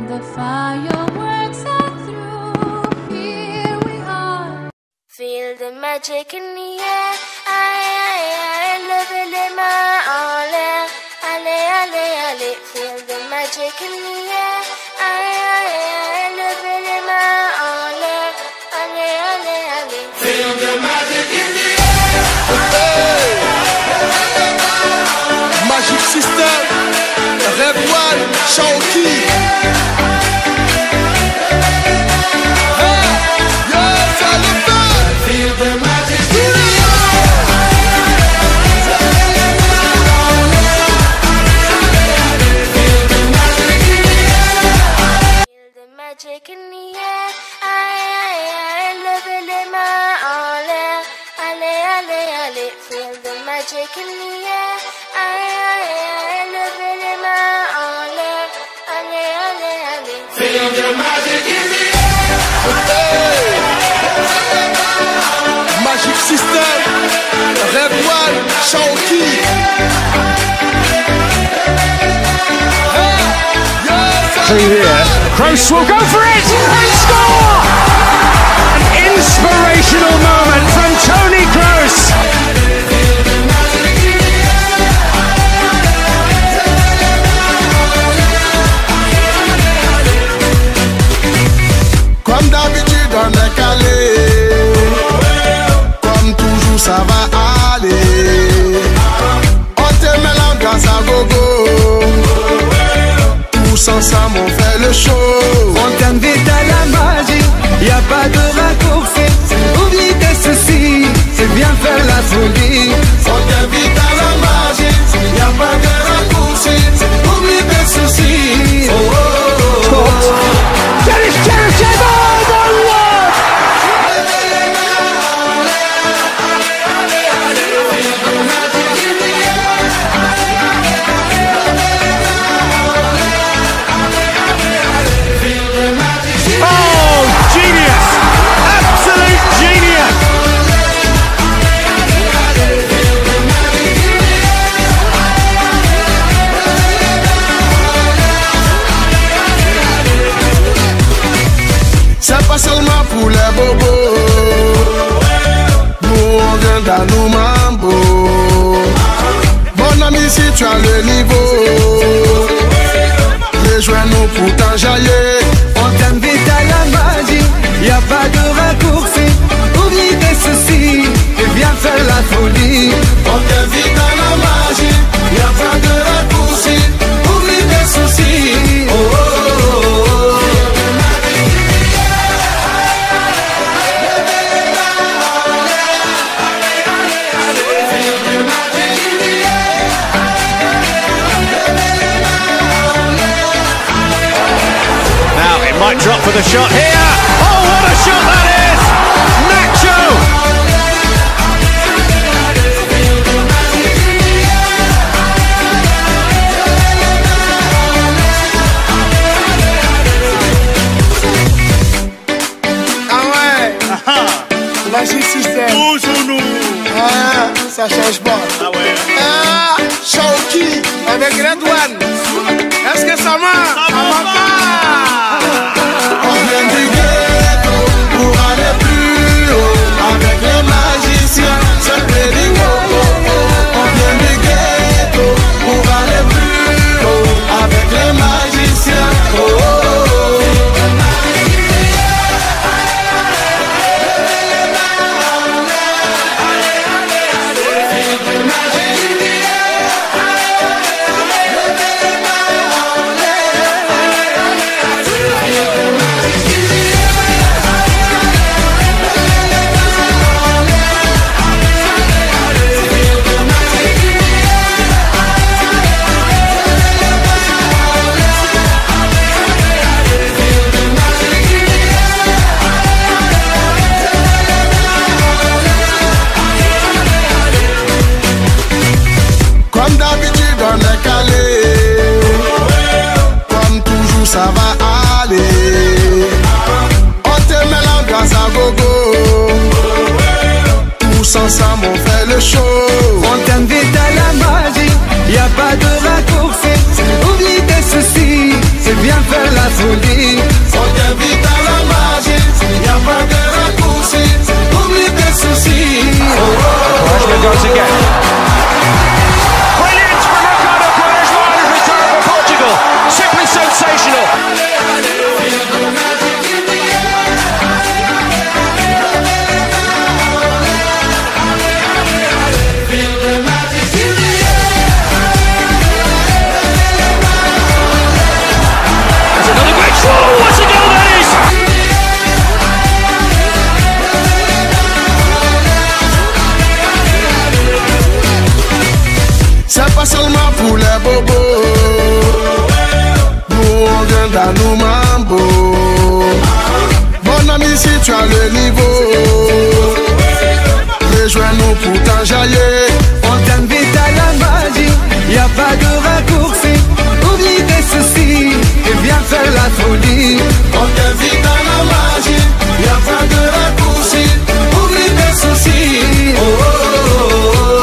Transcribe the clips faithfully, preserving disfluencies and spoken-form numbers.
the fireworks are through, here we are. Feel the magic in the air. Aïe, aïe, aïe, levez les mains en l'air. Allez, allez, allez. Feel the magic in the air. Aïe, aïe, aïe, levez les mains en l'air. Allez, allez, allez. Feel the magic in the air. Hey. Magic System, Red One, Shaoki. Magic in the air. Aïe, aïe, aïe, levez les mains en l'air. Allez, allez, allez. Feel the magic in the air. Aïe, aïe, aïe, levez les mains en l'air. Allez, allez, allez. Feel the magic in the air. Hey. Magic System, Red One, Shaoki. See here, Kroos will go for it and score! An inspirational moment from Toni Kroos. Comme d'habitude on est calé, comme toujours ça va aller. On te met l'ambiance à gogo. Tous ensemble on fait le show. On t'invite à la magie, y a pas de raccourci. Oublie tes soucis, c'est bien faire la folie. On t'invite à la magie, y a pas de raccourci. Oublie tes soucis. Oh, oh, oh, oh. Dennis Cheryshev, oh my word! C'est pas seulement pour les bobos. Nous on vient dans nos mambo. Mon ami, si tu as le niveau, rejoins-nous pour t'enjailler. On t'invite à la magie, y a pas de raccourci. Oublie tes soucis, et viens faire la folie. On t'invite à la magie, y a pas de raccourci. Oublie tes soucis. Oh, oh, oh, oh. Might drop for the shot here. Oh, what a shot that is! Nacho! Ah ouais. Magic System. Toujours nous. Ah, ça change pas. Ah ouais. Ah, Shaoki avec Red One. Est-ce que ça marche? Ça va pas. On vient du ghetto pour aller plus haut. Avec les magiciens, c'est Péringo. On vient du ghetto pour aller plus haut. Avec les magiciens. Oh, oh, oh. Comme d'habitude on est calé, comme toujours ça va aller. On te met l'ambiance à gogo. Tous ensemble on fait le show. On t'invite à la magie, y a pas de raccourci. Oublie tes soucis, et viens faire la folie. On t'invite à la magie, y'a pas de raccourci. Oublie tes soucis. Quaresma goes again. Brilliant from Ricardo Quaresma on his return for Portugal. Simply sensational. C'est pas seulement pour les bobos, nous on vient dans nos mambo. Mon ami, si tu as le niveau, rejoins-nous pour t'enjailler. On t'invite à la magie, y a pas de raccourci. Oublie tes soucis et viens faire la folie. On t'invite à la magie, y'a pas de raccourci. Oublie tes soucis. Oh, oh, oh, oh.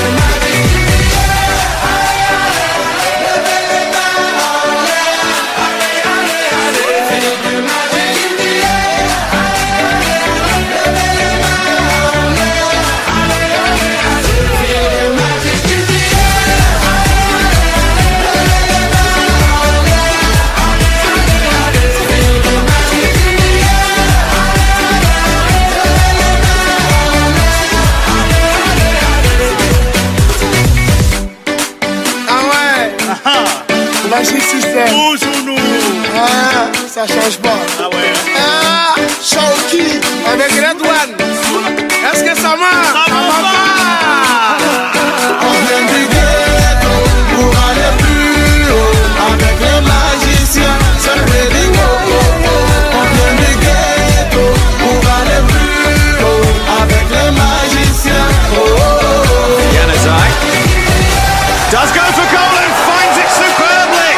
Magic System. Toujours nous. Ah, ça change pas. Ah ouais. Ah, Shawky avec Red One. Est-ce que ça marche? Ça marche pas. On vient du ghetto pour aller plus haut. Avec les magiciens, c'est le wedding. On vient du ghetto pour aller plus haut. Avec les magiciens. Oh, oh, oh. Januzaj does go for goal and finds it superbly.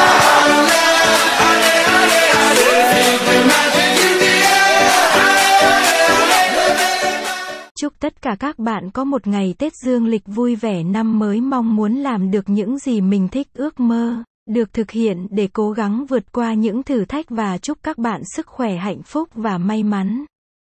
Chúc tất cả các bạn có một ngày Tết dương lịch vui vẻ năm mới, mong muốn làm được những gì mình thích, ước mơ được thực hiện để cố gắng vượt qua những thử thách và chúc các bạn sức khỏe, hạnh phúc và may mắn.